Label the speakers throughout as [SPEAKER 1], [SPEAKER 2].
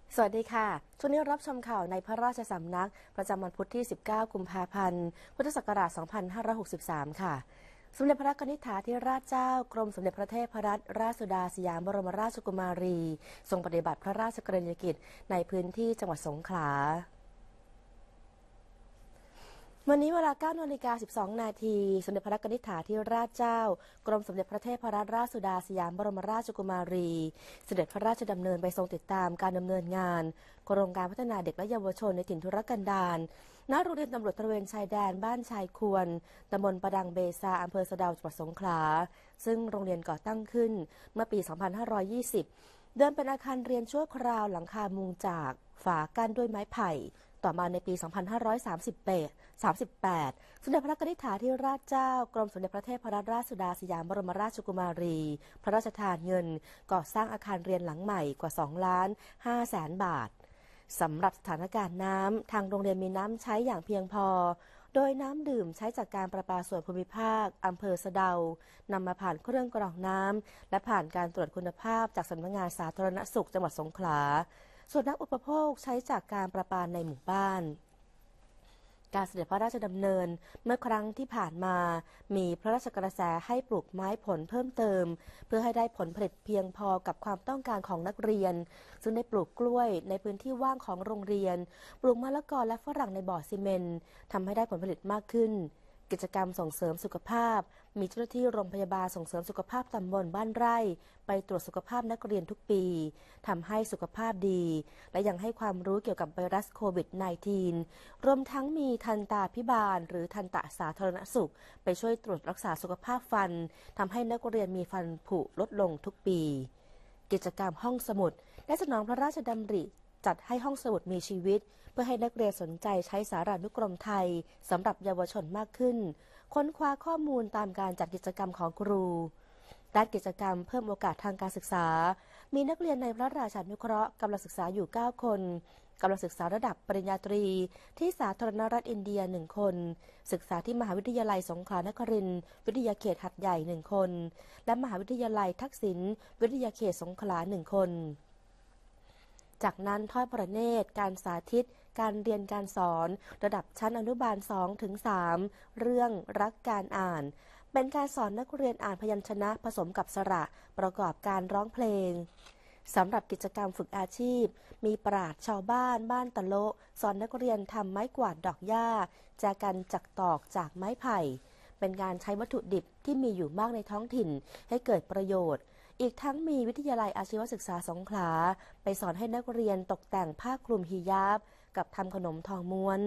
[SPEAKER 1] สวัสดีค่ะช่วงนี้รับชมข่าวในพระราชสำนักประจำวันพุธที่ 19 กุมภาพันธ์ พุทธศักราช 2563 ค่ะ สมเด็จพระนิธิธิราชเจ้ากรมสมเด็จพระเทพรัตนราชสุดาสยามบรมราชกุมารีทรงปฏิบัติพระราชกรณียกิจในพื้นที่จังหวัดสงขลาวันนี้เวลา 9:12 นาทีสมเด็จพระนิธิธิราชเจ้ากรมสมเด็จพระเทพรัตนราชสุดาสยามบรมราชกุมารีเสด็จพระราชดำเนินไปทรงติดตามการดำเนินงานโครงการพัฒนาเด็กและเยาวชนในถิ่นทุรกันดารณโรงเรียนตำรวจตระเวนชายแดนบ้านชายควรตำบลประดังเบซาอำเภอสะเดาจังหวัดสงขลาซึ่งโรงเรียนก่อตั้งขึ้นเมื่อปี 2520 เดิมเป็นอาคารเรียนชั่วคราวหลังคามุงจากฝากั้นด้วยไม้ไผ่ต่อมาในปี 2538 สมเด็จพระนิธิธิราชเจ้ากรมสมเด็จพระเทพรัตนราชสุดาสยามบรมราชกุมารีพระราชทานเงินก่อสร้างอาคารเรียนหลังใหม่กว่า 2,500,000 บาทสำหรับสถานการณ์น้ำทางโรงเรียนมีน้ำใช้อย่างเพียงพอโดยน้ำดื่มใช้จากการประปาส่วนภูมิภาคอำเภอสะเดานำมาผ่านเครื่องกรองน้ำและผ่านการตรวจคุณภาพจากสำนักงานสาธารณสุขจังหวัดสงขลาส่วนนักอุปโภคใช้จากการประปาในหมู่บ้านการเสด็จพระราชดำเนินเมื่อครั้งที่ผ่านมามีพระราชกระแสให้ปลูกไม้ผลเพิ่มเติมเพื่อให้ได้ผลผลิตเพียงพอกับความต้องการของนักเรียนซึ่งได้ปลูกกล้วยในพื้นที่ว่างของโรงเรียนปลูกมะละกอและฝรั่งในบ่อซีเมนต์ทำให้ได้ผลผลิตมากขึ้นกิจกรรมส่งเสริมสุขภาพมีเจ้าหน้าที่โรงพยาบาลส่งเสริมสุขภาพตำบลบ้านไร่ไปตรวจสุขภาพนักเรียนทุกปีทำให้สุขภาพดีและยังให้ความรู้เกี่ยวกับไวรัสโควิด -19 รวมทั้งมีทันตาภิบาลหรือทันตสาธารณสุขไปช่วยตรวจรักษาสุขภาพฟันทำให้นักเรียนมีฟันผุลดลงทุกปีกิจกรรมห้องสมุดได้สนองพระราชดำริจัดให้ห้องสมุดมีชีวิตเพื่อให้นักเรียนสนใจใช้สารานุกรมไทยสำหรับเยาวชนมากขึ้นค้นคว้าข้อมูลตามการจัดกิจกรรมของครูด้านกิจกรรมเพิ่มโอกาสทางการศึกษามีนักเรียนในพระราชานุเคราะห์กำลังศึกษาอยู่ 9 คนกำลังศึกษาระดับปริญญาตรีที่สาธารณรัฐอินเดีย 1 คนศึกษาที่มหาวิทยาลัยสงขลานครินทร์วิทยาเขตหัดใหญ่ 1 คนและมหาวิทยาลัยทักษิณวิทยาเขตสงขลา 1 คนจากนั้นทอดพระเนตรการสาธิตการเรียนการสอนระดับชั้นอนุบาล 2-3 เรื่องรักการอ่านเป็นการสอนนักเรียนอ่านพยัญชนะผสมกับสระประกอบการร้องเพลงสำหรับกิจกรรมฝึกอาชีพมีปราชญ์ชาวบ้านบ้านตะโละสอนนักเรียนทำไม้กวาดดอกหญ้าแจกันจักตอกจากไม้ไผ่เป็นการใช้วัตถุดิบที่มีอยู่มากในท้องถิ่นให้เกิดประโยชน์อีกทั้งมีวิทยาลัยอาชีวศึกษาสงขลาไปสอนให้นักเรียนตกแต่งผ้าคลุมฮิญาบกับทำขนมทองม้วน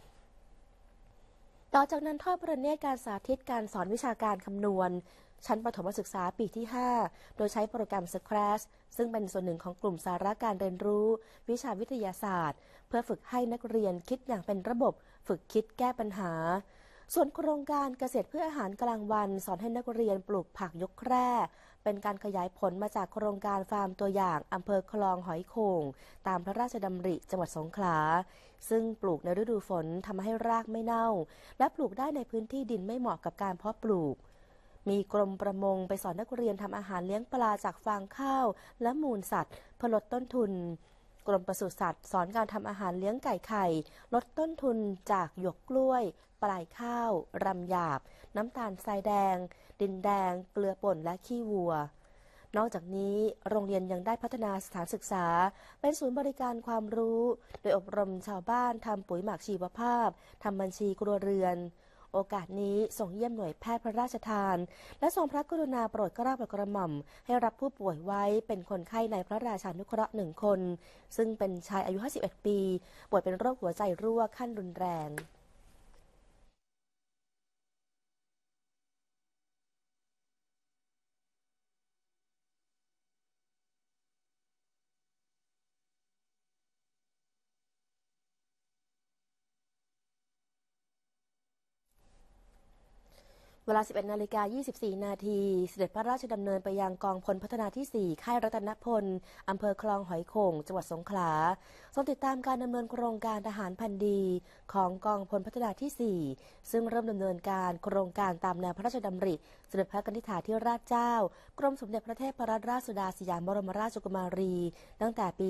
[SPEAKER 1] ต่อจากนั้นทอดพระเนตรการสาธิตการสอนวิชาการคำนวณชั้นประถมศึกษาปีที่ 5 โดยใช้โปรแกรม Scratch ซึ่งเป็นส่วนหนึ่งของกลุ่มสาระการเรียนรู้วิชาวิทยาศาสตร์เพื่อฝึกให้นักเรียนคิดอย่างเป็นระบบฝึกคิดแก้ปัญหาส่วนโครงการเกษตรเพื่ออาหารกลางวันสอนให้นักเรียนปลูกผักยกแคร่เป็นการขยายผลมาจากโครงการฟาร์มตัวอย่างอำเภอคลองหอยโข่งตามพระราชดำริจังหวัดสงขลาซึ่งปลูกในฤดูฝนทำให้รากไม่เน่าและปลูกได้ในพื้นที่ดินไม่เหมาะกับการเพาะปลูกมีกรมประมงไปสอนนักเรียนทำอาหารเลี้ยงปลาจากฟางข้าวและมูลสัตว์เพื่อลดต้นทุนกรมปศุสัตว์สอนการทำอาหารเลี้ยงไก่ไข่ลดต้นทุนจากหยวกกล้วยปลายข้าวรำหยาบน้ำตาลทรายแดงดินแดงเกลือป่นและขี้วัวนอกจากนี้โรงเรียนยังได้พัฒนาสถานศึกษาเป็นศูนย์บริการความรู้โดยอบรมชาวบ้านทำปุ๋ยหมักชีวภาพทำบัญชีครัวเรือนโอกาสนี้ส่งเยี่ยมหน่วยแพทย์พระราชทานและทรงพระกรุณาโปรดเกล้าโปรดกระหม่อมให้รับผู้ป่วยไว้เป็นคนไข้ในพระราชานุเคราะห์ 1 คนซึ่งเป็นชายอายุ 51 ปีป่วยเป็นโรคหัวใจรั่วขั้นรุนแรงเวลา 11:24 นาทีเสด็จพระราชดำเนินไปยังกองพลพัฒนาที่ 4 ค่ายรัตนพลอำเภอคลองหอยโข่งจังหวัดสงขลาทรงติดตามการดำเนินโครงการทหารพันดีของกองพลพัฒนาที่ 4 ซึ่งเริ่มดำเนินการโครงการตามแนวพระราชดำริสมเด็จพระนิธิถาธิราชเจ้ากรมสมเด็จพระเทพรัตนราชสุดาสยามบรมราชกุมารีตั้งแต่ปี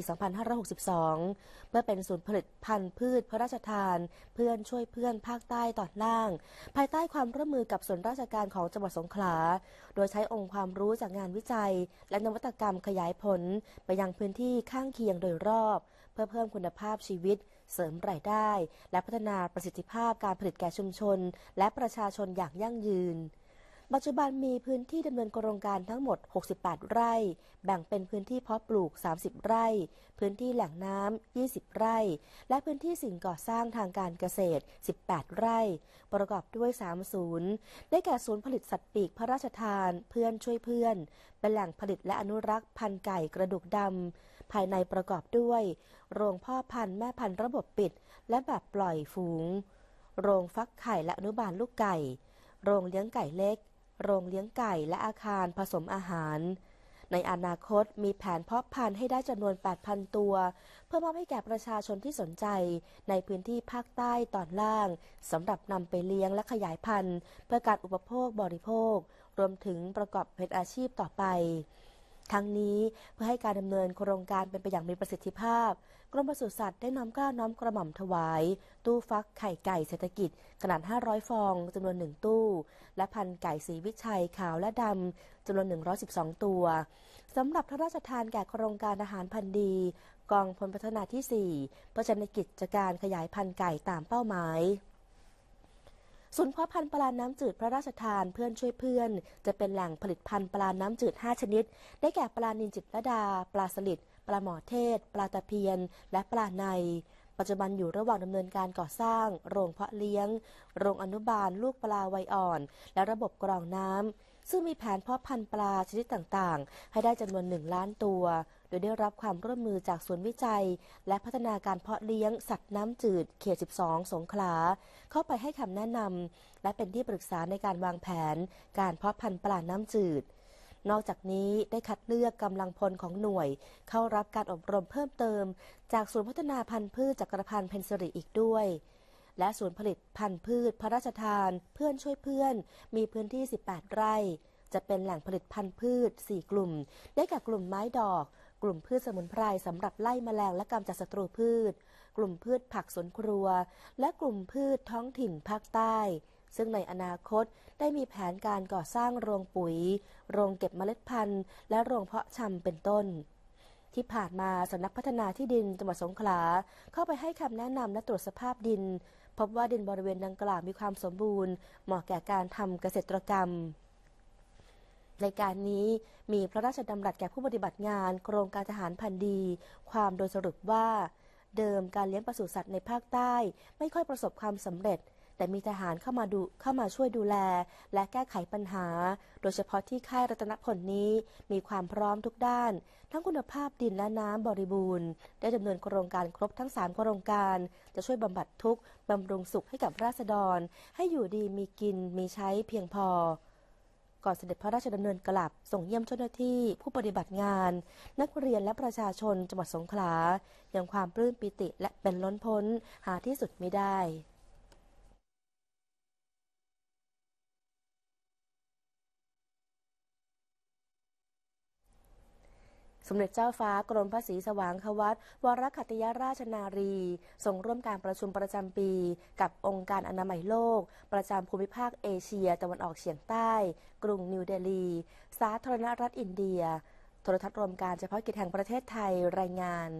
[SPEAKER 1] 2562 เมื่อเป็นศูนย์ผลิตพันธุ์พืชพระราชทานเพื่อนช่วยเพื่อนภาคใต้ตอนล่างภายใต้ความร่วมมือกับส่วนราชการของจังหวัดสงขลาโดยใช้องค์ความรู้จากงานวิจัยและนวัตกรรมขยายผลไปยังพื้นที่ข้างเคียงโดยรอบเพื่อเพิ่มคุณภาพชีวิตเสริมรายได้และพัฒนาประสิทธิภาพการผลิตแก่ชุมชนและประชาชนอย่างยั่งยืนปัจจุบันมีพื้นที่ดำเนินโครงการทั้งหมด 68 ไร่แบ่งเป็นพื้นที่เพาะปลูก 30 ไร่พื้นที่แหล่งน้ำ 20 ไร่และพื้นที่สิ่งก่อสร้างทางการเกษตร 18 ไร่ประกอบด้วย 3 ศูนย์ได้แก่ศูนย์ผลิตสัตว์ปีกพระราชทานเพื่อนช่วยเพื่อนเป็นแหล่งผลิตและอนุรักษ์พันธุ์ไก่กระดูกดำภายในประกอบด้วยโรงพ่อพันธุ์แม่พันธุ์ระบบปิดและแบบปล่อยฝูงโรงฟักไข่และอนุบาลลูกไก่โรงเลี้ยงไก่เล็กโรงเลี้ยงไก่และอาคารผสมอาหารในอนาคตมีแผนเพาะพันธุ์ให้ได้จำนวน 8,000 ตัวเพื่อมอบให้แก่ประชาชนที่สนใจในพื้นที่ภาคใต้ตอนล่างสำหรับนำไปเลี้ยงและขยายพันธุ์เพื่อการอุปโภคบริโภครวมถึงประกอบเป็นอาชีพต่อไปทั้งนี้เพื่อให้การดำเนินโครงการเป็นไปอย่างมีประสิทธิภาพกรมปศุสัตว์ได้น้อมเกล้าน้อมกระหม่อมถวายตู้ฟักไข่ไก่เศรษฐกิจขนาด 500 ฟองจำนวน 1 ตู้และพันธุ์ไก่สีวิชัยขาวและดำจำนวน 112 ตัวสำหรับพระราชทานแก่โครงการอาหารพันธุ์ดีกองพลพัฒนาที่ 4 เพื่อใช้ในกิจการขยายพันธุ์ไก่ตามเป้าหมายศูนย์เพาะพันธุ์ปลาน้ำจืดพระราชทานเพื่อนช่วยเพื่อนจะเป็นแหล่งผลิตพันธุ์ปลาน้ำจืด 5 ชนิดได้แก่ปลานิลจิตรลดาปลาสลิดปลาหมอเทศปลาตะเพียนและปลาในปัจจุบันอยู่ระหว่างดำเนินการก่อสร้างโรงเพาะเลี้ยงโรงอนุบาลลูกปลาวัยอ่อนและระบบกรองน้ำซึ่งมีแผนเพาะพันธุ์ปลาชนิดต่างๆให้ได้จำนวน 1 ล้านตัวโดยได้รับความร่วมมือจากศูนย์วิจัยและพัฒนาการเพาะเลี้ยงสัตว์น้ำจืดเขต 12 สงขลาเข้าไปให้คำแนะนำและเป็นที่ปรึกษาในการวางแผนการเพาะพันธุ์ปลาน้ำจืดนอกจากนี้ได้คัดเลือกกำลังพลของหน่วยเข้ารับการอบรมเพิ่มเติมจากศูนย์พัฒนาพันธุ์พืชจักรพันธ์เพ็ญสิริอีกด้วยและศูนย์ผลิตพันธุ์พืชพระราชทานเพื่อนช่วยเพื่อนมีพื้นที่ 18 ไร่จะเป็นแหล่งผลิตพันธุ์พืช 4 กลุ่มได้แก่กลุ่มไม้ดอกกลุ่มพืชสมุนไพรสำหรับไล่แมลงและกำจัดศัตรูพืชกลุ่มพืชผักสวนครัวและกลุ่มพืชท้องถิ่นภาคใต้ซึ่งในอนาคตได้มีแผนการก่อสร้างโรงปุ๋ยโรงเก็บเมล็ดพันธุ์และโรงเพาะชำเป็นต้นที่ผ่านมาสำนักพัฒนาที่ดินจังหวัดสงขลาเข้าไปให้คำแนะนำและตรวจสภาพดินพบว่าดินบริเวณดังกล่าวมีความสมบูรณ์เหมาะแก่การทำเกษตรกรรมในการนี้มีพระราชดำรัสแก่ผู้ปฏิบัติงานโครงการทหารพันธุ์ดีความโดยสรุปว่าเดิมการเลี้ยงปศุสัตว์ในภาคใต้ไม่ค่อยประสบความสำเร็จแต่มีทหารเข้ามาช่วยดูแลและแก้ไขปัญหาโดยเฉพาะที่ค่ายรัตนพลนี้มีความพร้อมทุกด้านทั้งคุณภาพดินและน้ำบริบูรณ์ได้ดำเนินโครงการครบทั้ง3โครงการจะช่วยบำบัดทุกข์บำรุงสุขให้กับราษฎรให้อยู่ดีมีกินมีใช้เพียงพอก่อนเสด็จพระราชดำเนินกลับส่งเยี่ยมเจ้าหน้าที่ผู้ปฏิบัติงานนักเรียนและประชาชนจังหวัดสงขลายังความปลื้มปิติและเป็นล้นพ้นหาที่สุดไม่ได้สมเด็จเจ้าฟ้ากรมพระศรีสว่างควัตรวรคัตยราชนารีทรงร่วมการประชุมประจำปีกับองค์การอนามัยโลกประจำภูมิภาคเอเชียตะวันออกเฉียงใต้กรุงนิวเดลีสาธารณรัฐอินเดียโทรทัศน์รวมการเฉพาะกิจแห่งประเทศไทยรายงาน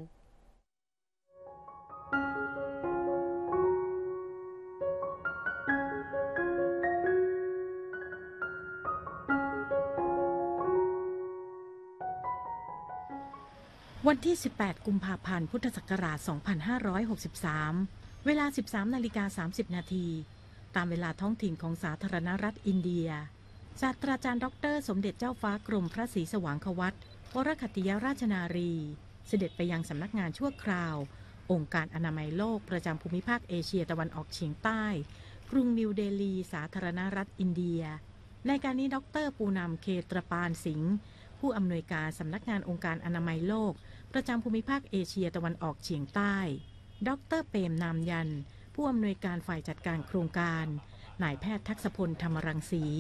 [SPEAKER 2] วันที่ 18 กุมภาพันธ์ พุทธศักราช 2563 เวลา 13:30 นาทีตามเวลาท้องถิ่นของสาธารณรัฐอินเดียศาสตราจารย์ดร.สมเด็จเจ้าฟ้ากรมพระศรีสว่างควัตรวรคัตยราชนารีเสด็จไปยังสำนักงานชั่วคราวองค์การอนามัยโลกประจำภูมิภาคเอเชียตะวันออกเฉียงใต้กรุงนิวเดลีสาธารณรัฐอินเดียในการนี้ดร.ปูนำเคตรปานสิงห์ผู้อำนวยการสำนักงานองค์การอนามัยโลกประจำภูมิภาคเอเชียตะวันออกเฉียงใต้ดร.เปรมนามยันผู้อำนวยการฝ่ายจัดการโครงการนายแพทย์ทักษพลธรรมรังสี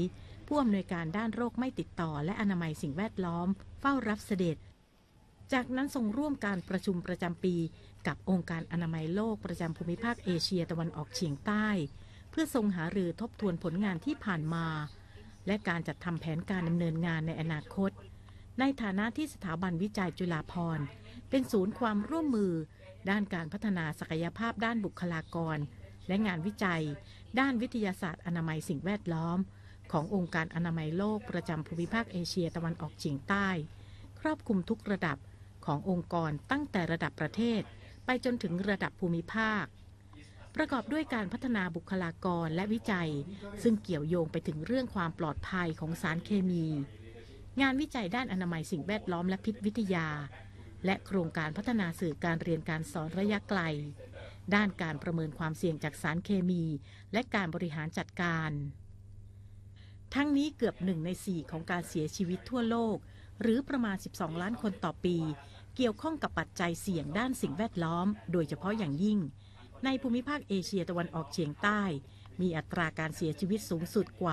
[SPEAKER 2] ผู้อำนวยการด้านโรคไม่ติดต่อและอนามัยสิ่งแวดล้อมเฝ้ารับเสด็จจากนั้นทรงร่วมการประชุมประจำปีกับองค์การอนามัยโลกประจำภูมิภาคเอเชียตะวันออกเฉียงใต้เพื่อทรงหารือทบทวนผลงานที่ผ่านมาและการจัดทำแผนการดำเนินงานในอนาคตในฐานะที่สถาบันวิจัยจุฬาภรณ์เป็นศูนย์ความร่วมมือด้านการพัฒนาศักยภาพด้านบุคลากรและงานวิจัยด้านวิทยาศาสตร์อนามัยสิ่งแวดล้อมขององค์การอนามัยโลกประจำภูมิภาคเอเชียตะวันออกเฉียงใต้ครอบคลุมทุกระดับขององค์กรตั้งแต่ระดับประเทศไปจนถึงระดับภูมิภาคประกอบด้วยการพัฒนาบุคลากรและวิจัยซึ่งเกี่ยวโยงไปถึงเรื่องความปลอดภัยของสารเคมีงานวิจัยด้านอนามัยสิ่งแวดล้อมและพิษวิทยาและโครงการพัฒนาสื่อการเรียนการสอนระยะไกลด้านการประเมินความเสี่ยงจากสารเคมีและการบริหารจัดการทั้งนี้เกือบ1 ใน 4ของการเสียชีวิตทั่วโลกหรือประมาณ12 ล้านคนต่อปีเกี่ยวข้องกับปัจจัยเสี่ยงด้านสิ่งแวดล้อมโดยเฉพาะอย่างยิ่งในภูมิภาคเอเชียตะวันออกเฉียงใต้มีอัตราการเสียชีวิตสูงสุดกว่า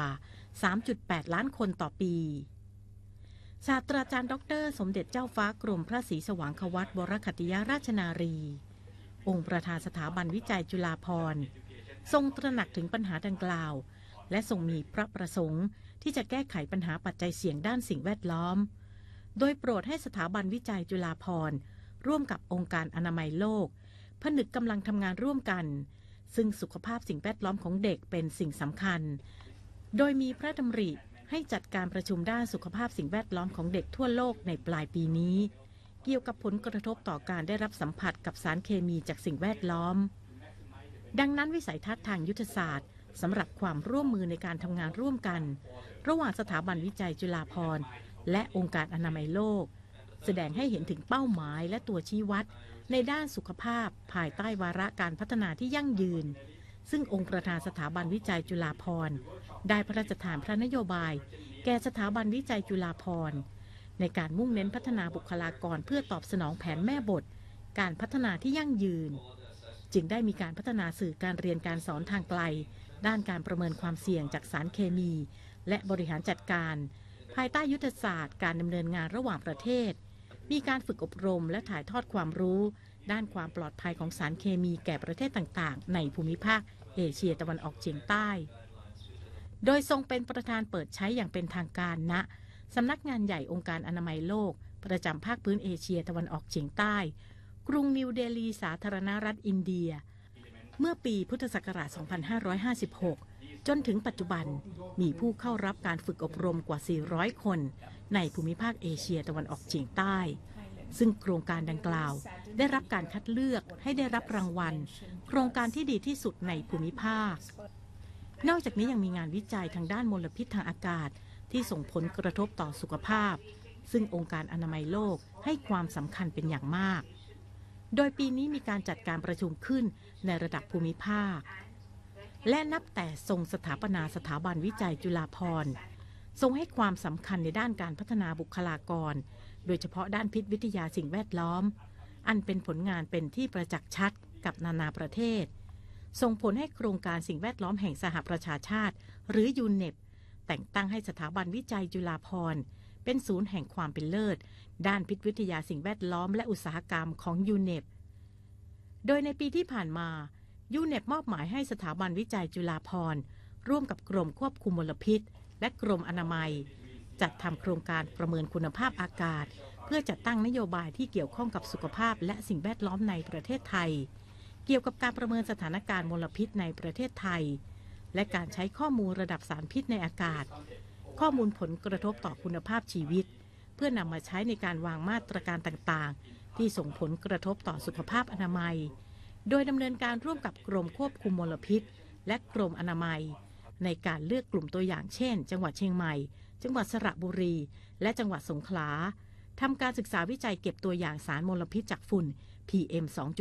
[SPEAKER 2] 3.8 ล้านคนต่อปีศาสตราจารย์ดร.สมเด็จเจ้าฟ้ากรมพระศรีสว่างควัตรวรคัตติยราชนารีองค์ประธานสถาบันวิจัยจุฬาภรณ์ทรงตระหนักถึงปัญหาดังกล่าวและทรงมีพระประสงค์ที่จะแก้ไขปัญหาปัจจัยเสี่ยงด้านสิ่งแวดล้อมโดยโปรดให้สถาบันวิจัยจุฬาภรณ์ร่วมกับองค์การอนามัยโลกผนึกกำลังทำงานร่วมกันซึ่งสุขภาพสิ่งแวดล้อมของเด็กเป็นสิ่งสำคัญโดยมีพระดำริให้จัดการประชุมด้านสุขภาพสิ่งแวดล้อมของเด็กทั่วโลกในปลายปีนี้เกี่ยวกับผลกระทบต่อการได้รับสัมผัสกับสารเคมีจากสิ่งแวดล้อมดังนั้นวิสัยทัศน์ทางยุทธศาสตร์สำหรับความร่วมมือในการทำงานร่วมกันระหว่างสถาบันวิจัยจุฬาภรณ์และองค์การอนามัยโลกแสดงให้เห็นถึงเป้าหมายและตัวชี้วัดในด้านสุขภาพภายใต้วาระการพัฒนาที่ยั่งยืนซึ่งองค์ประธานสถาบันวิจัยจุฬาภรณ์ได้พระราชทานพระนโยบายแก่สถาบันวิจัยจุฬาภรณ์ในการมุ่งเน้นพัฒนาบุคลากรเพื่อตอบสนองแผนแม่บทการพัฒนาที่ยั่งยืนจึงได้มีการพัฒนาสื่อการเรียนการสอนทางไกลด้านการประเมินความเสี่ยงจากสารเคมีและบริหารจัดการภายใต้ยุทธศาสตร์การดำเนินงานระหว่างประเทศมีการฝึกอบรมและถ่ายทอดความรู้ด้านความปลอดภัยของสารเคมีแก่ประเทศต่างๆในภูมิภาคเอเชียตะวันออกเฉียงใต้โดยทรงเป็นประธานเปิดใช้อย่างเป็นทางการณสำนักงานใหญ่องค์การอนามัยโลกประจำภาคพื้นเอเชียตะวันออกเฉียงใต้กรุงนิวเดลีสาธารณรัฐอินเดียเมื่อปีพุทธศักราช 2556 จนถึงปัจจุบันมีผู้เข้ารับการฝึกอบรมกว่า 400 คนในภูมิภาคเอเชียตะวันออกเฉียงใต้ซึ่งโครงการดังกล่าวได้รับการคัดเลือกให้ได้รับรางวัลโครงการที่ดีที่สุดในภูมิภาคนอกจากนี้ยังมีงานวิจัยทางด้านมลพิษทางอากาศที่ส่งผลกระทบต่อสุขภาพซึ่งองค์การอนามัยโลกให้ความสำคัญเป็นอย่างมากโดยปีนี้มีการจัดการประชุมขึ้นในระดับภูมิภาคและนับแต่ทรงสถาปนาสถาบันวิจัยจุฬาภรณ์ทรงให้ความสำคัญในด้านการพัฒนาบุคลากรโดยเฉพาะด้านพิษวิทยาสิ่งแวดล้อมอันเป็นผลงานเป็นที่ประจักษ์ชัดกับนานาประเทศส่งผลให้โครงการสิ่งแวดล้อมแห่งสหประชาชาติหรือยูเนปแต่งตั้งให้สถาบันวิจัยจุฬาภรณ์เป็นศูนย์แห่งความเป็นเลิศด้านพิษวิทยาสิ่งแวดล้อมและอุตสาหกรรมของยูเนปโดยในปีที่ผ่านมายูเนปมอบหมายให้สถาบันวิจัยจุฬาภรณ์ร่วมกับกรมควบคุมมลพิษและกรมอนามัยจัดทำโครงการประเมินคุณภาพอากาศเพื่อจัดตั้งนโยบายที่เกี่ยวข้องกับสุขภาพและสิ่งแวดล้อมในประเทศไทยเกี่ยวกับการประเมินสถานการณ์มลพิษในประเทศไทยและการใช้ข้อมูลระดับสารพิษในอากาศข้อมูลผลกระทบต่อคุณภาพชีวิตเพื่อนำมาใช้ในการวางมาตรการต่างๆที่ส่งผลกระทบต่อสุขภาพอนามัยโดยดำเนินการร่วมกับกรมควบคุมมลพิษและกรมอนามัยในการเลือกกลุ่มตัวอย่างเช่นจังหวัดเชียงใหม่จังหวัดสระบุรีและจังหวัดสงขลาทำการศึกษาวิจัยเก็บตัวอย่างสารมลพิษจากฝุ่น PM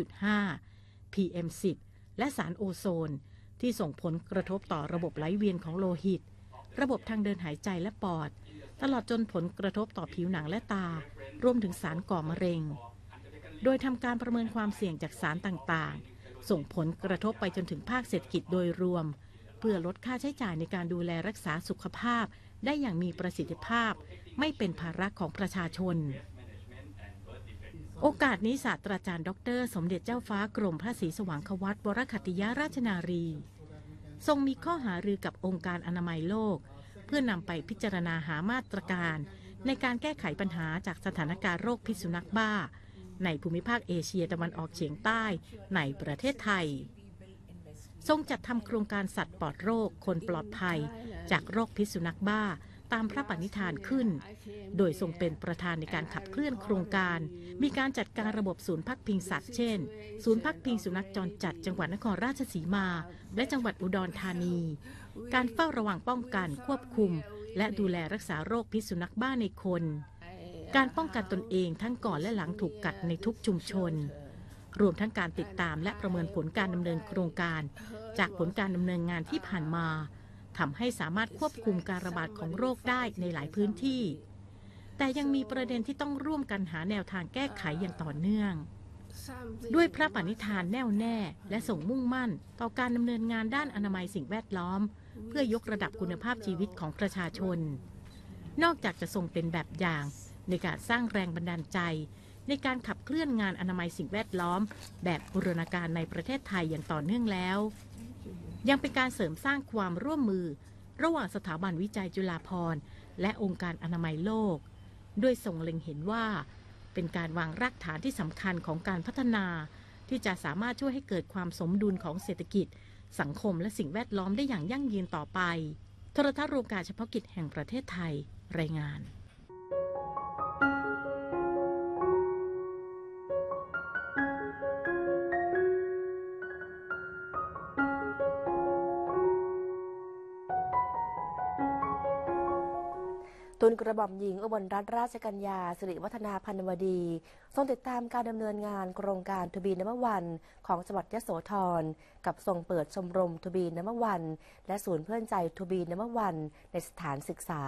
[SPEAKER 2] 2.5 PM 10 และสารโอโซนที่ส่งผลกระทบต่อระบบไหลเวียนของโลหิตระบบทางเดินหายใจและปอดตลอดจนผลกระทบต่อผิวหนังและตารวมถึงสารก่อมะเร็งโดยทำการประเมินความเสี่ยงจากสารต่างๆส่งผลกระทบไปจนถึงภาคเศรษฐกิจโดยรวมเพื่อลดค่าใช้จ่ายในการดูแลรักษาสุขภาพได้อย่างมีประสิทธิภาพไม่เป็นภาระของประชาชนโอกาสนี้ศาสตราจารย์ดร.สมเด็จเจ้าฟ้ากรมพระศรีสว่างควัตรวรคัตติยราชนารีทรงมีข้อหารือกับองค์การอนามัยโลกเพื่อนำไปพิจารณาหามาตรการในการแก้ไขปัญหาจากสถานการณ์โรคพิษสุนัขบ้าในภูมิภาคเอเชียตะวันออกเฉียงใต้ในประเทศไทยทรงจัดทำโครงการสัตว์ปลอดโรคคนปลอดภัยจากโรคพิษสุนัขบ้าตามพระปณิธานขึ้นโดยทรงเป็นประธานในการขับเคลื่อนโครงการมีการจัดการระบบศูนย์พักพิงสัตว์เช่นศูนย์พักพิงสุนัขจรจัดจังหวัดนครราชสีมาและจังหวัดอุดรธานีการเฝ้าระวังป้องกันควบคุมและดูแลรักษาโรคพิษสุนัขบ้าในคนการป้องกันตนเองทั้งก่อนและหลังถูกกัดในทุกชุมชนรวมทั้งการติดตามและประเมินผลการดำเนินโครงการจากผลการดำเนินงานที่ผ่านมาทำให้สามารถควบคุมการระบาดของโรคได้ในหลายพื้นที่แต่ยังมีประเด็นที่ต้องร่วมกันหาแนวทางแก้ไขอย่างต่อเนื่องด้วยพระปณิธานแน่วแน่และส่งมุ่งมั่นต่อการดำเนินงานด้านอนามัยสิ่งแวดล้อมเพื่อยกระดับคุณภาพชีวิตของประชาชนนอกจากจะทรงเป็นแบบอย่างในการสร้างแรงบันดาลใจในการขับเคลื่อนงานอนามัยสิ่งแวดล้อมแบบบูรณาการในประเทศไทยอย่างต่อเนื่องแล้วยังเป็นการเสริมสร้างความร่วมมือระหว่างสถาบันวิจัยจุฬาภรณ์และองค์การอนามัยโลกด้วยทรงเล็งเห็นว่าเป็นการวางรากฐานที่สำคัญของการพัฒนาที่จะสามารถช่วยให้เกิดความสมดุลของเศรษฐกิจสังคมและสิ่งแวดล้อมได้อย่างยั่งยืนต่อไปโทรทัศน์รวมการเฉพาะกิจแห่งประเทศไทยรายงาน
[SPEAKER 1] ทูลกระหม่อมหญิงอุบลรัตนราชกัญญาสิริวัฒนาพันวดีทรงติดตามการดำเนินงานโครงการทูบีนัมเบอร์วันของจังหวัดยโสธรกับทรงเปิดชมรมทูบีนัมเบอร์วันและศูนย์เพื่อนใจทูบีนัมเบอร์วันในสถานศึกษา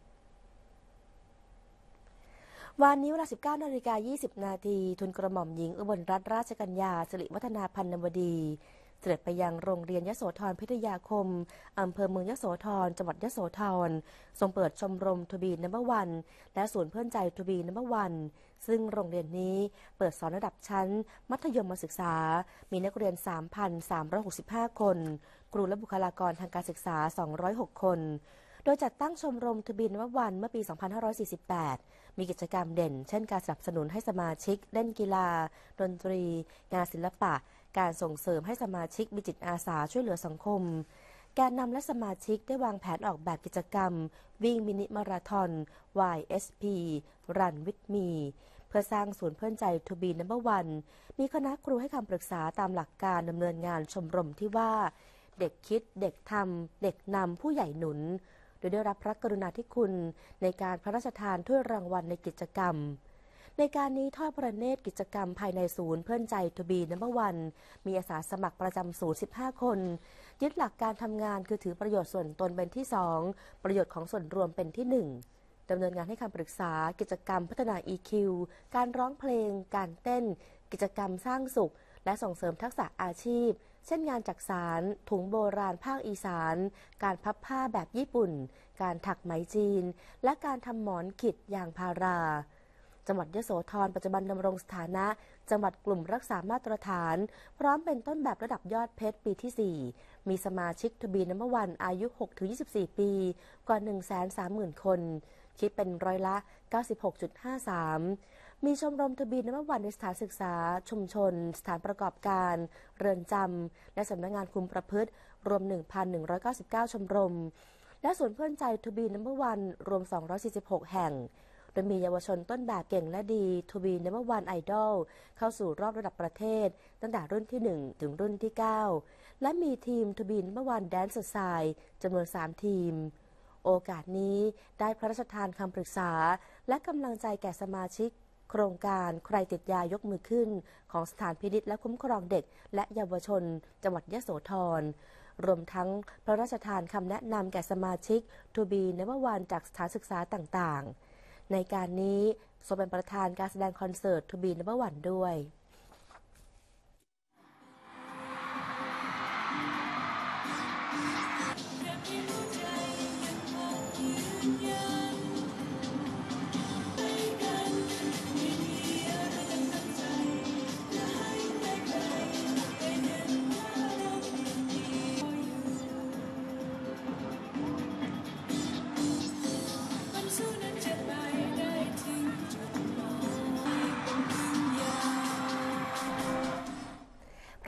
[SPEAKER 1] วันนี้เวลา 19:20 น.ทูลกระหม่อมหญิงอุบลรัตนราชกัญญาสิริวัฒนาพันวดีเสด็จไปยังโรงเรียนยโสธรพิทยาคมอำเภอเมืองยโสธรจังหวัดยโสธรทรงเปิดชมรมทูบีนัมเบอร์วันและศูนย์เพื่อนใจทูบีนัมเบอร์วันซึ่งโรงเรียนนี้เปิดสอนระดับชั้นมัธยมศึกษามีนักเรียน 3,365 คนครูและบุคลากรทางการศึกษา206คนโดยจัดตั้งชมรมทูบีนัมเบอร์วันเมื่อปี 2548 มีกิจกรรมเด่นเช่นการสนับสนุนให้สมาชิกเล่นกีฬาดนตรีงานศิลปะการส่งเสริมให้สมาชิกมีจิตอาสาช่วยเหลือสังคมแกนนำและสมาชิกได้วางแผนออกแบบกิจกรรมวิ่งมินิมาราธอน YSP Run with me เพื่อสร้างศูนย์เพื่อนใจ To be number one มีคณะครูให้คำปรึกษาตามหลักการดำเนินงานชมรมที่ว่าเด็กคิดเด็กทำเด็กนำผู้ใหญ่หนุนโดยได้รับพระกรุณาธิคุณในการพระราชทานถ้วยรางวัลในกิจกรรมในการนี้ทอดพระเนตรกิจกรรมภายในศูนย์เพื่อนใจ To be number one มีอาสาสมัครประจำศูนย์15 คนยึดหลักการทำงานคือถือประโยชน์ส่วนตนเป็นที่2ประโยชน์ของส่วนรวมเป็นที่1ดำเนินงานให้คำปรึกษากิจกรรมพัฒนา EQ การร้องเพลงการเต้นกิจกรรมสร้างสุขและส่งเสริมทักษะอาชีพเช่นงานจักสานถุงโบราณภาคอีสานการพับผ้าแบบญี่ปุ่นการถักไหมจีนและการทำหมอนขิดยางพาราจังหวัดยโสธรปัจจุบันดำรงสถานะจังหวัดกลุ่มรักษามาตรฐานพร้อมเป็นต้นแบบระดับยอดเพชรปีที่ 4มีสมาชิกทบีนัมเบอร์วันอายุ 6-24 ปีกว่า 130,000 คนคิดเป็นร้อยละ 96.53 มีชมรมทบีนัมเบอร์วันในสถานศึกษาชุมชนสถานประกอบการเรือนจำและสำนักงานคุมประพฤติรวม 1,199 ชมรมและศูนย์เพื่อนใจทบีนัมเบอร์วันรวม 246 แห่งโดยมีเยาวชนต้นแบบเก่งและดี To be number one idol เข้าสู่รอบระดับประเทศตั้งแต่รุ่นที่1ถึงรุ่นที่9และมีทีม To be number one dance society จำนวน3ทีมโอกาสนี้ได้พระราชทานคำปรึกษาและกำลังใจแก่สมาชิกโครงการใครติดยายกมือขึ้นของสถานพินิจและคุ้มครองเด็กและเยาวชนจังหวัดยโสธรรวมทั้งพระราชทานคำแนะนำแก่สมาชิก To be number one จากสถานศึกษาต่างๆในการนี้ทรงเป็นประธานการแสดงคอนเสิร์ต To be number one ด้วย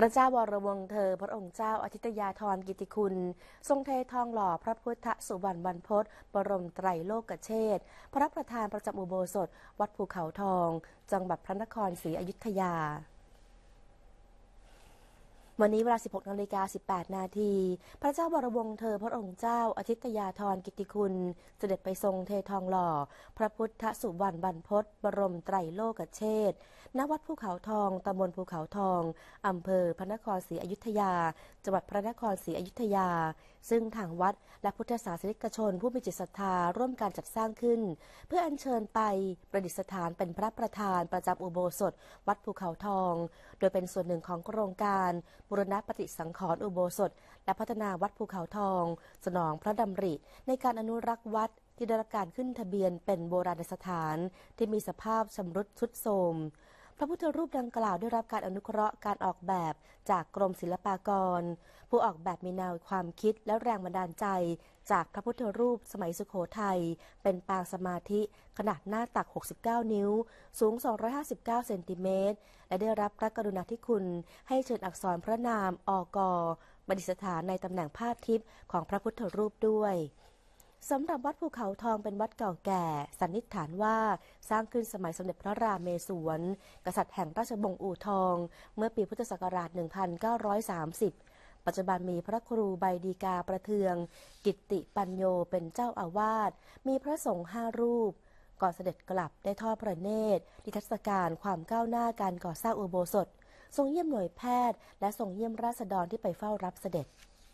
[SPEAKER 1] ระเจ้าวรวงศ์เธอพระองค์เจ้าอธิตยาธรกิติคุณทรงเททองหล่อพระพุทธสุวรรณบรรพตบรมไตรโลกเชษฐ์พระประธานประจำอุโบสถวัดภูเขาทองจังหวัดพระนครศรีอยุธยาวันนี้เวลา 16:18 นาทีพระเจ้าวรวงศ์เธอพระองค์เจ้าอธิตยาธรกิติคุณเสด็จไปทรงเททองหล่อพระพุทธสุวรรณบรรพตบรมไตรโลกเชษฐ์ณวัดภูเขาทองตำบลภูเขาทองอำเภอพระนครศรีอยุธยาจังหวัดพระนครศรีอยุธยาซึ่งทางวัดและพุทธศาสนิกชนผู้มีจิตศรัทธาร่วมการจัดสร้างขึ้นเพื่ออัญเชิญไปประดิษฐานเป็นพระประธานประจำอุโบสถวัดภูเขาทองโดยเป็นส่วนหนึ่งของโครงการบูรณปฏิสังขรณ์อุโบสถและพัฒนาวัดภูเขาทองสนองพระดำริในการอนุรักษ์วัดที่ได้รับการขึ้นทะเบียนเป็นโบราณสถานที่มีสภาพชำรุดทรุดโทรมพระพุทธรูปดังกล่าวได้รับการอนุเคราะห์การออกแบบจากกรมศิลปากรผู้ออกแบบมีแนวความคิดและแรงบันดาลใจจากพระพุทธรูปสมัยสุโขทัยเป็นปางสมาธิขนาดหน้าตัก69นิ้วสูง259เซนติเมตรและได้รับพระกรุณาธิคุณให้เชิญอักษรพระนามอกประดิษฐานในตำแหน่งภาพทิพย์ของพระพุทธรูปด้วยสำหรับวัดภูเขาทองเป็นวัดเก่าแก่สันนิษฐานว่าสร้างขึ้นสมัยสมเด็จพระรามเมศวรกษัตริย์แห่งราชวงศ์อู่ทองเมื่อปีพุทธศักราช 1930 ปัจจุบันมีพระครูใบดีกาประเทืองกิตติปัญโยเป็นเจ้าอาวาสมีพระสงฆ์5 รูปก่อนเสด็จกลับได้ทอดพระเนตรนิทรรศการความก้าวหน้าการก่อสร้างอุโบสถทรงเยี่ยมหน่วยแพทย์และทรงเยี่ยมราษฎรที่ไปเฝ้ารับเสด็จ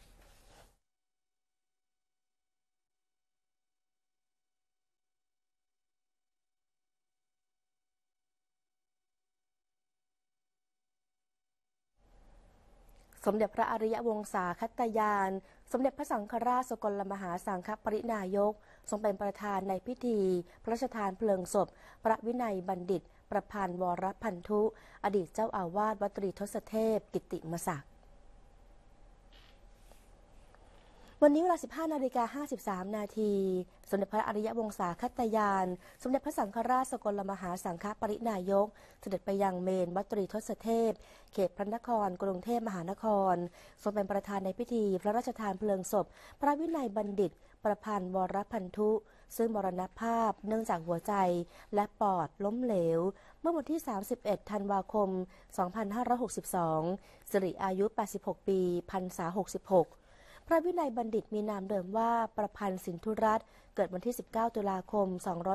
[SPEAKER 1] สมเด็จพระอริยวงศาคัตตยานสมเด็จพระสังฆราชสกลมหาสังฆปรินายกทรงเป็นประธานในพิธีพระราชทานเพลิงศพพระวินัยบัณฑิตประพันธ์วรพันธุอดีตเจ้าอาวาสวัดตรีทศเทพกิตติมศักดิ์วันนี้เวลา 15:53 นาทีสมเด็จพระอริยวงศาคัตตยานสมเด็จพระสังฆราชสกลมหาสังฆปรินายกเสด็จไปยังเมนวัดตรีทศเทพเขตพระนครกรุงเทพมหานครทรงเป็นประธานในพิธีพระราชทานเพลิงศพพระวินัยบัณฑิตประพันธ์วรพันธุซึ่งมรณภาพเนื่องจากหัวใจและปอดล้มเหลวเมื่อวันที่ 31 ธันวาคม 2562 สิริอายุ 86 ปีพรรษา 66พระวินัยบัณฑิตมีนามเดิมว่าประพันธ์สินธุรัตน์เกิดวันที่ 19 ตุลาคม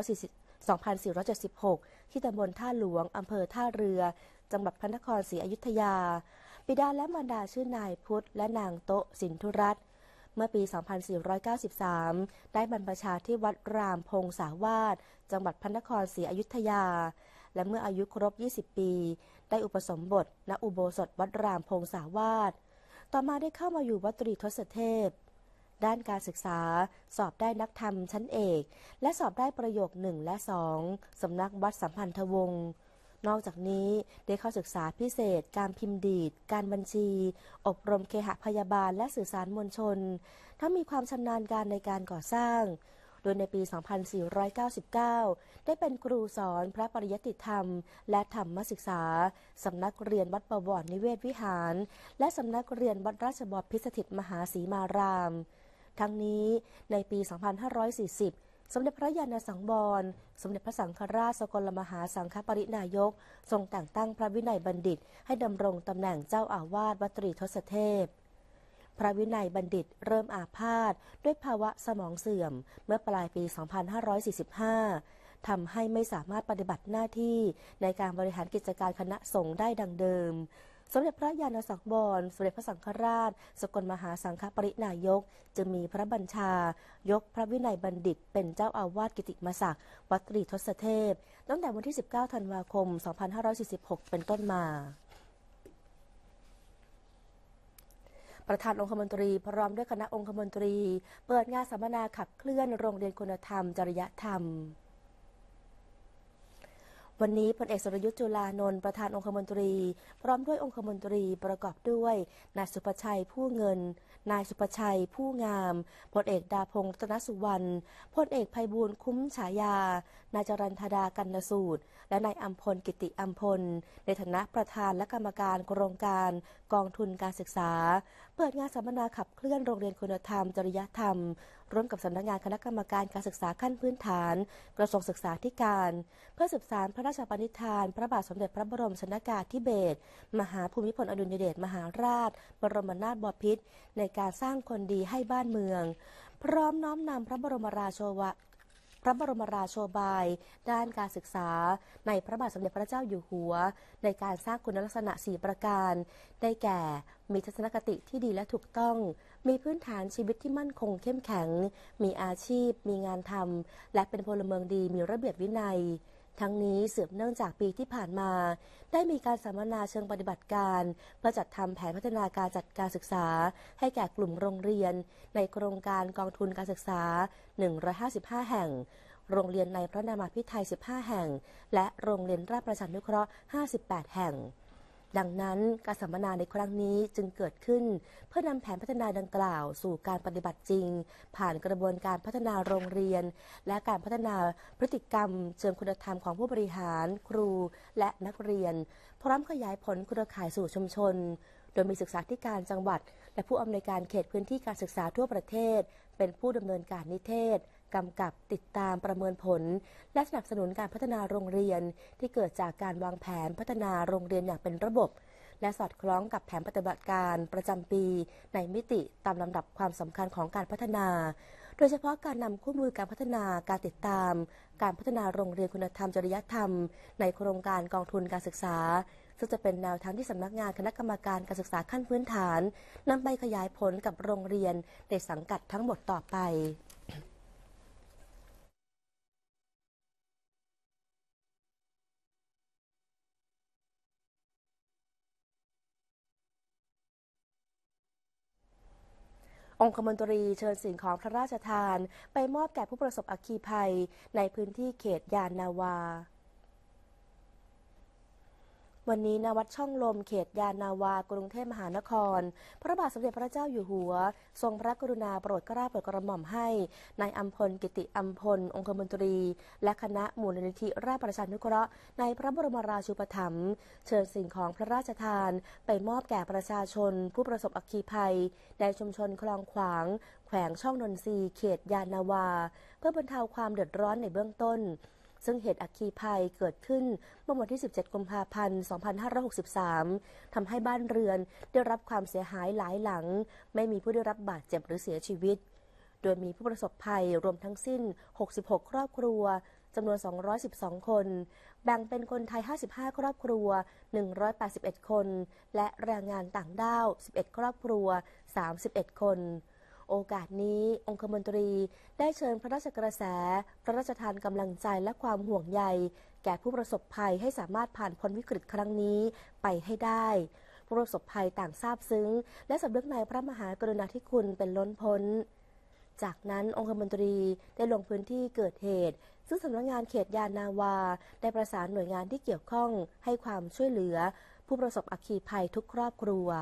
[SPEAKER 1] 2476 ที่ตำบลท่าหลวงอำเภอท่าเรือจังหวัดพระนครศรีอยุธยาบิดาและมารดาชื่อนายพุทธและนางโตะสินธุรัตน์เมื่อปี 2493 ได้บรรพชาที่วัดรามพงสาวาสจังหวัดพระนครศรีอยุธยาและเมื่ออายุครบ 20 ปีได้อุปสมบทณอุโบสถวัดรามพงสาวาสต่อมาได้เข้ามาอยู่วัดตรีทศเทพด้านการศึกษาสอบได้นักธรรมชั้นเอกและสอบได้ประโยค 1 และ 2 สำนักวัดสัมพันธวงศ์นอกจากนี้ได้เข้าศึกษาพิเศษการพิมพ์ดีดการบัญชีอบรมเคหพยาบาลและสื่อสารมวลชนทั้งมีความชำนาญการในการก่อสร้างโดยในปี 2499 ได้เป็นครูสอนพระปริยัติธรรมและธรรมศึกษาสำนักเรียนวัดบวรนิเวศวิหารและสำนักเรียนวัดราชบพิสถิตมหาสีมารามทั้งนี้ในปี 2540 สมเด็จพระญาณสังวรสมเด็จพระสังฆราชสกลมหาสังฆปรินายกทรงแต่งตั้งพระวินัยบัณฑิตให้ดำรงตำแหน่งเจ้าอาวาสวัดตรีทศเทพพระวินัยบัณฑิตเริ่มอาพาธด้วยภาวะสมองเสื่อมเมื่อปลายปี 2545 ทำให้ไม่สามารถปฏิบัติหน้าที่ในการบริหารกิจการคณะสงฆ์ได้ดังเดิมสมเด็จพระญาณสังวรสมเด็จพระสังฆราชสกลมหาสังฆปรินายกจึงมีพระบัญชายกพระวินัยบัณฑิตเป็นเจ้าอาวาสกิติมศักดิ์วัดตรีทศเทพตั้งแต่วันที่ 19 ธันวาคม 2546 เป็นต้นมาประธานองคมนตรีพร้อมด้วยคณะองคมนตรีเปิดงานสัมมนาขับเคลื่อนโรงเรียนคุณธรรมจริยธรรมวันนี้พลเอกสรยุทธ จุลานนท์ประธานองคมนตรีพร้อมด้วยองคมนตรีประกอบด้วยนายสุภชัยผู้เงินนายสุประชัยผู้งามพลเอกดาพงษ์รัตนสุวรรณพลเอกไพบูลย์คุ้มฉายานายจรัญธดากันนสูตรและนายอัมพลกิติอัมพลในฐานะประธานและกรรมการโครงการกองทุนการศึกษาเปิดงานสัมมนาขับเคลื่อนโรงเรียนคุณธรรมจริยธรรมร่วมกับสำนักงานคณะกรรมการการศึกษาขั้นพื้นฐานกระทรวงศึกษาธิการเพื่อสืบสานพระราชปณิธานพระบาทสมเด็จพระบรมชนกาธิเบศรมหาภูมิพลอดุลยเดชมหาราชบรมนาถบพิตรในการสร้างคนดีให้บ้านเมืองพร้อมน้อมนำพระบรมราโชบายด้านการศึกษาในพระบาทสมเด็จพระเจ้าอยู่หัวในการสร้างคุณลักษณะ4ประการได้แก่มีทัศนคติที่ดีและถูกต้องมีพื้นฐานชีวิตที่มั่นคงเข้มแข็งมีอาชีพมีงานทำและเป็นพลเมืองดีมีระเบียบวินัยทั้งนี้สืบเนื่องจากปีที่ผ่านมาได้มีการสัมมนาเชิงปฏิบัติการเพื่อจัดทำแผนพัฒนาการจัดการศึกษาให้แก่กลุ่มโรงเรียนในโครงการกองทุนการศึกษา155แห่งโรงเรียนในพระนามาภิไธย15แห่งและโรงเรียนราชประชานุเคราะห์58แห่งดังนั้นการสัมมนาในครั้งนี้จึงเกิดขึ้นเพื่อนำแผนพัฒนาดังกล่าวสู่การปฏิบัติจริงผ่านกระบวนการพัฒนาโรงเรียนและการพัฒนาพฤติกรรมเชิงคุณธรรมของผู้บริหารครูและนักเรียนพร้อมขยายผลเครือข่ายสู่ชุมชนโดยมีศึกษาธิการจังหวัดและผู้อำนวยการเขตพื้นที่การศึกษาทั่วประเทศเป็นผู้ดำเนินการนิเทศกำกับติดตามประเมินผลและสนับสนุนการพัฒนาโรงเรียนที่เกิดจากการวางแผนพัฒนาโรงเรียนอย่างเป็นระบบและสอดคล้องกับแผนปฏิบัติการประจำปีในมิติตามลำดับความสำคัญของการพัฒนาโดยเฉพาะการนำคู่มือการพัฒนาการติดตามการพัฒนาโรงเรียนคุณธรรมจริยธรรมในโครงการกองทุนการศึกษาซึ่งจะเป็นแนวทางที่สำนักงานคณะกรรมการการศึกษาขั้นพื้นฐานนำไปขยายผลกับโรงเรียนในสังกัดทั้งหมดต่อไปองคมนตรีเชิญสิ่งของพระราชทานไปมอบแก่ผู้ประสบอัคคีภัยในพื้นที่เขตยานนาวาวันนี้ณวัดช่องลมเขตยานนาวากรุงเทพมหานครพระบาทสมเด็จพระเจ้าอยู่หัวทรงพระกรุณาโปรดเกล้าโปรดกระหม่อมให้นายอัมพลกิติอัมพลองคมนตรีและคณะมูลนิธิราชประชานุเคราะห์ในพระบรมราชูปถัมภ์เชิญสิ่งของพระราชทานไปมอบแก่ประชาชนผู้ประสบอัคคีภัยในชุมชนคลองขวางแขวงช่องนนทรีเขตยานนาวาเพื่อบรรเทาความเดือดร้อนในเบื้องต้นซึ่งเหตุอัคคีภัยเกิดขึ้นเมื่อวันที่ 17 กุมภาพันธ์ 2563 ทำให้บ้านเรือนได้รับความเสียหายหลายหลังไม่มีผู้ได้รับบาดเจ็บหรือเสียชีวิตโดยมีผู้ประสบภัยรวมทั้งสิ้น 66 ครอบครัวจำนวน 212 คนแบ่งเป็นคนไทย 55 ครอบครัว 181 คนและแรงงานต่างด้าว 11 ครอบครัว 31 คนโอกาสนี้องคมนตรีได้เชิญพระราชกระแสพระราชทานกำลังใจและความห่วงใยแก่ผู้ประสบภัยให้สามารถผ่านพ้นวิกฤตครั้งนี้ไปให้ได้ผู้ประสบภัยต่างซาบซึ้งและสำนึกในพระมหากรุณาธิคุณเป็นล้นพ้นจากนั้นองคมนตรีได้ลงพื้นที่เกิดเหตุซึ่งสำนักงานเขตยานนาวาได้ประสานหน่วยงานที่เกี่ยวข้องให้ความช่วยเหลือผู้ประสบอัคคีภัยทุกครอบครัว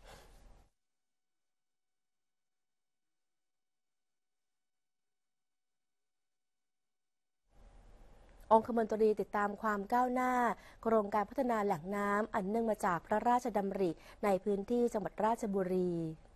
[SPEAKER 1] องคมนตรีติดตามความก้าวหน้าโครงการพัฒนาแหล่งน้ำอันเนื่องมาจากพระราชดำริในพื้นที่จังหวัดราชบุรี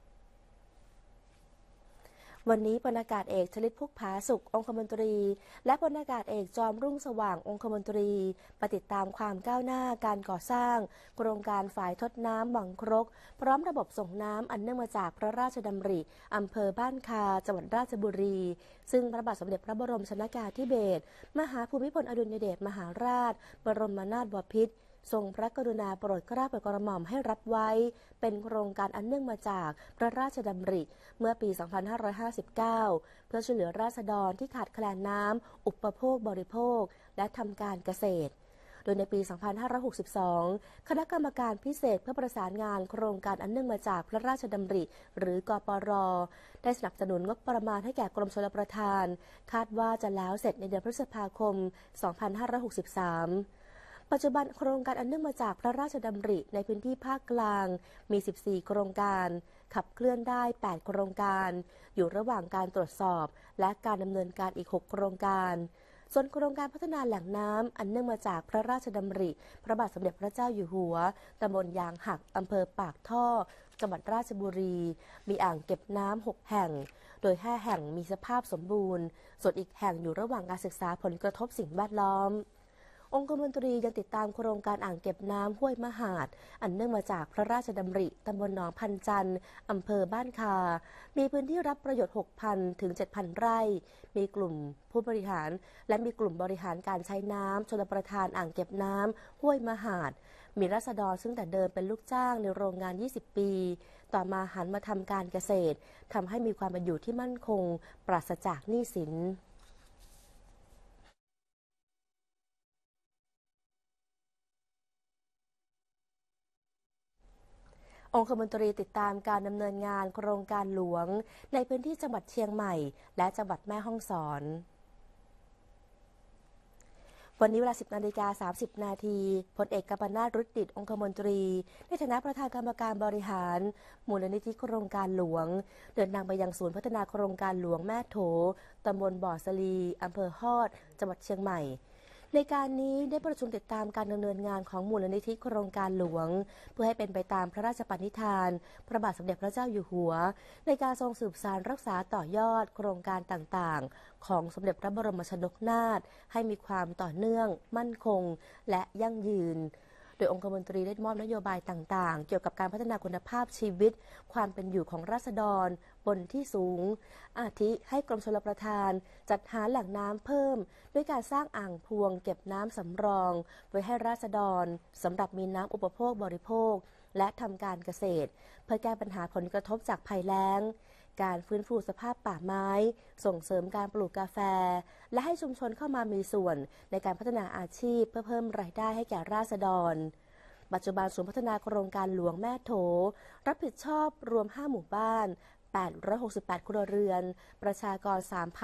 [SPEAKER 1] วันนี้พลอากาศเอกชลิตพุกผาสุของคมนตรีและพลอากาศเอกจอมรุ่งสว่างองคมนตรีไปติดตามความก้าวหน้าการก่อสร้างโครงการฝ่ายทดน้ำวังครกพร้อมระบบส่งน้ำอันเนื่องมาจากพระราชดำริอำเภอบ้านคาจังหวัดราชบุรีซึ่งพระบาทสมเด็จพระบรมชนกาธิเบศรมหาภูมิพลอดุลยเดชมหาราชบรมนาถบพิตรทรงพระกรุณาโปรดเกล้าโปรดกระหม่อมให้รับไว้เป็นโครงการอันเนื่องมาจากพระราชดำริเมื่อปี 2559 เพื่อช่วยเหลือราษฎรที่ขาดแคลนน้ำอุปโภคบริโภคและทำการเกษตรโดยในปี 2562 คณะกรรมการพิเศษเพื่อประสานงานโครงการอันเนื่องมาจากพระราชดำริหรือกปร.ได้สนับสนุนงบประมาณให้แก่กรมชลประทานคาดว่าจะแล้วเสร็จในเดือนพฤษภาคม 2563 ปัจจุบันโครงการอันเนื่องมาจากพระราชดำริในพื้นที่ภาคกลางมี 14 โครงการขับเคลื่อนได้ 8 โครงการอยู่ระหว่างการตรวจสอบและการดำเนินการอีก 6 โครงการส่วนโครงการพัฒนาแหล่งน้ำอันเนื่องมาจากพระราชดำริพระบาทสมเด็จพระเจ้าอยู่หัวตำบลยางหักอำเภอปากท่อจังหวัดราชบุรีมีอ่างเก็บน้ำ 6 แห่งโดย 5 แห่งมีสภาพสมบูรณ์ส่วนอีกแห่งอยู่ระหว่างการศึกษาผลกระทบสิ่งแวดล้อมองคมนตรียังติดตามโครงการอ่างเก็บน้ำห้วยมหาดอันเนื่องมาจากพระราชดำริตำบลหนองพันจันทร์อำเภอบ้านคามีพื้นที่รับประโยชน์ 6,000 ถึง 7,000 ไร่มีกลุ่มผู้บริหารและมีกลุ่มบริหารการใช้น้ำชลประทานอ่างเก็บน้ำห้วยมหาดมีราษฎรซึ่งแต่เดิมเป็นลูกจ้างในโรงงาน 20 ปีต่อมาหันมาทำการเกษตรทำให้มีความเป็นอยู่ที่มั่นคงปราศจากหนี้สินองคมนตรีติดตามการดำเนินงานโครงการหลวงในพื้นที่จังหวัดเชียงใหม่และจังหวัดแม่ฮ่องสอนวันนี้เวลา 10:30 นาทีพลเอกกัมปนาท รุจดิตองคมนตรีในฐานะประธานกรรมการบริหารมูลนิธิโครงการหลวงเดินทางไปยังศูนย์พัฒนาโครงการหลวงแม่โถตำบลบ่อสลีอำเภอฮอดจังหวัดเชียงใหม่ในการนี้ได้ประชุมติดตามการดำเนินงานของมูลนิธิโครงการหลวงเพื่อให้เป็นไปตามพระราชปณิธานพระบาทสมเด็จพระเจ้าอยู่หัวในการทรงสืบสานรักษาต่อยอดโครงการต่างๆของสมเด็จพระบรมชนกนาถให้มีความต่อเนื่องมั่นคงและยั่งยืนโดยองคมนตรีได้มอบนโยบายต่างๆเกี่ยวกับการพัฒนาคุณภาพชีวิตความเป็นอยู่ของราษฎรบนที่สูงอาทิให้กรมชลประทานจัดหาแหล่งน้ำเพิ่มด้วยการสร้างอ่างพวงเก็บน้ำสำรองไว้ให้ราษฎรสำหรับมีน้ำอุปโภคบริโภคและทำการเกษตรเพื่อแก้ปัญหาผลกระทบจากภัยแล้งการฟื้นฟูสภาพป่าไม้ส่งเสริมการปลูกกาแฟและให้ชุมชนเข้ามามีส่วนในการพัฒนาอาชีพเพื่อเพิ่มรายได้ให้แก่ราษฎรปัจจุบันศูนย์พัฒนาโครงการหลวงแม่โถรับผิดชอบรวม 5 หมู่บ้าน868 ครัวเรือนประชากร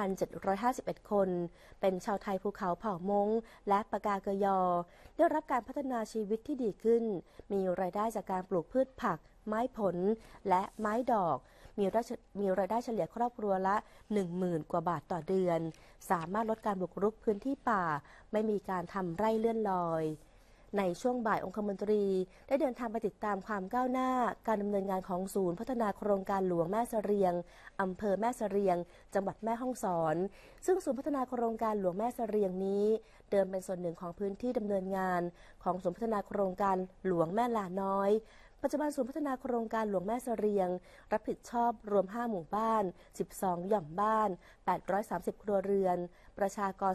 [SPEAKER 1] 3,751 คนเป็นชาวไทยภูเขาเผ่ามงและปากาเกยอได้รับการพัฒนาชีวิตที่ดีขึ้นมีรายได้จากการปลูกพืชผักไม้ผลและไม้ดอกมีรายได้เฉลี่ยครอบครัวละ 10,000 กว่าบาทต่อเดือนสามารถลดการบุกรุกพื้นที่ป่าไม่มีการทำไร่เลื่อนลอยในช่วงบ่ายองคมนตรีได้เดินทางไปติดตามความก้าวหน้าการดำเนินงานของศูนย์พัฒนาโครงการหลวงแม่เสรียงอำเภอแม่เสรียงจังหวัดแม่ฮ่องสอนซึ่งศูนย์พัฒนาโครงการหลวงแม่เสรียงนี้เดิมเป็นส่วนหนึ่งของพื้นที่ดำเนินงานของศูนย์พัฒนาโครงการหลวงแม่ลาน้อยปัจจุบันศูนย์พัฒนาโครงการหลวงแม่เสรียงรับผิดชอบรวม 5 หมู่บ้าน 12 หย่อมบ้าน 830 ครัวเรือนประชากร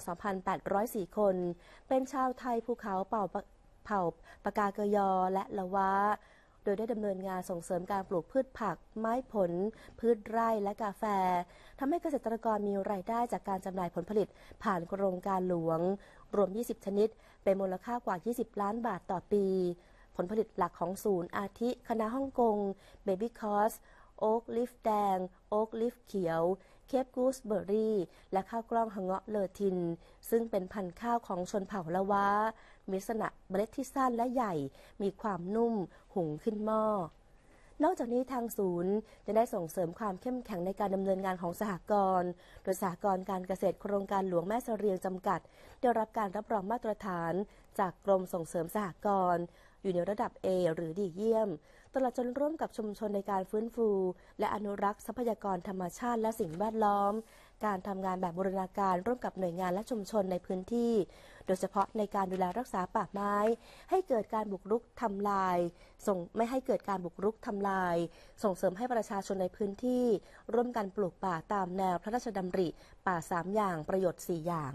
[SPEAKER 1] 2,804 คนเป็นชาวไทยภูเขาเผ่าปากาเกยอและละวะโดยได้ดำเนินงานส่งเสริมการปลูกพืชผักไม้ผลพืชไร่และกาแฟทำให้เกษตรกรมีรายได้จากการจำหน่ายผลผลิตผ่านโครงการหลวงรวม 20 ชนิดเป็นมูลค่ากว่า 20 ล้านบาทต่อปีผลผลิตหลักของศูนย์อาทิคณะฮ่องกงเบบี้คอสโอ๊กลิฟแดงโอ๊กลิฟเขียวเคปกูสเบอร์รี่และข้าวกล้องหงเงาะเลอทินซึ่งเป็นพันธุ์ข้าวของชนเผ่าละวะมีลักษณะเมล็ดที่สั้นและใหญ่มีความนุ่มหุงขึ้นหม้อนอกจากนี้ทางศูนย์จะได้ส่งเสริมความเข้มแข็งในการดำเนินงานของสหกรณ์โดยสหกรณ์การเกษตรโครงการหลวงแม่เสรียงจำกัดได้รับการรับรองมาตรฐานจากกรมส่งเสริมสหกรณ์อยู่ในระดับ A หรือดีเยี่ยมตลอดจนร่วมกับชุมชนในการฟื้นฟูและอนุรักษ์ทรัพยากรธรรมชาติและสิ่งแวดล้อมการทำงานแบบบูรณาการร่วมกับหน่วยงานและชุมชนในพื้นที่โดยเฉพาะในการดูแลรักษาป่าไม้ให้เกิดการบุกรุกทำลายไม่ให้เกิดการบุกรุกทำลายส่งเสริมให้ประชาชนในพื้นที่ร่วมกันปลูกป่าตามแนวพระราชดำริป่า3อย่างประโยชน์4อย่าง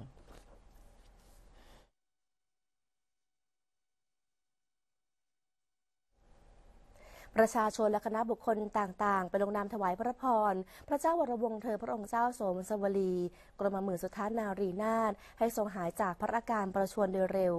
[SPEAKER 1] ประชาชนและคณะบุคคลต่างๆไปลงนามถวายพระพรพระเจ้าวรวงศ์เธอพระองค์เจ้าโสมสวลีกรมหมื่นสุทธานารีนาถให้ทรงหายจากพระอาการประชวรโดยเร็ว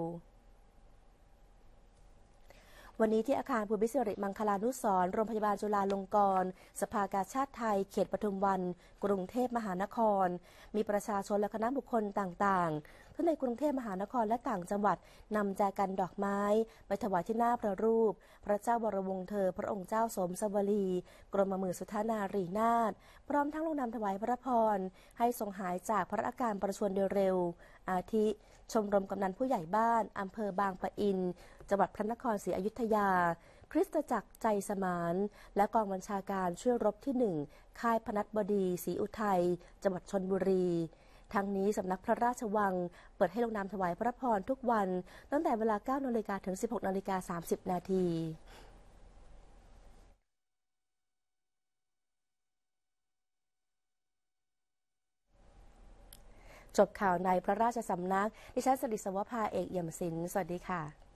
[SPEAKER 1] วันนี้ที่อาคารภูมิสิริมังคลานุสรณ์โรงพยาบาลจุฬาลงกรณ์สภากาชาดไทยเขตปทุมวันกรุงเทพมหานครมีประชาชนและคณะบุคคลต่างๆทั้งในกรุงเทพมหานครและต่างจังหวัดนำแจกันดอกไม้ไปถวายที่หน้าพระรูปพระเจ้าวรวงศ์เธอพระองค์เจ้าสมสวลีกรมหมื่นสุทธานารีนาถพร้อมทั้งลงนามถวายพระพรให้ทรงหายจากพระอาการประชวรโดยเร็วอาทิชมรมกำนันผู้ใหญ่บ้านอำเภอบางปะอินจังหวัดพระนครศรีอยุธยาคริสตจักรใจสมานและกองบัญชาการช่วยรบที่ 1 ค่ายพนัสบดีศรีอุทัยจังหวัดชลบุรีทั้งนี้สำนักพระราชวังเปิดให้ลงนามถวายพระพรทุกวันตั้งแต่เวลา 9 นาฬิกาถึง 16 นาฬิกา 30 นาทีจบข่าวในพระราชสำนักดิฉันสริศวภาเอกเอี่ยมศิลป์สวัสดีค่ะ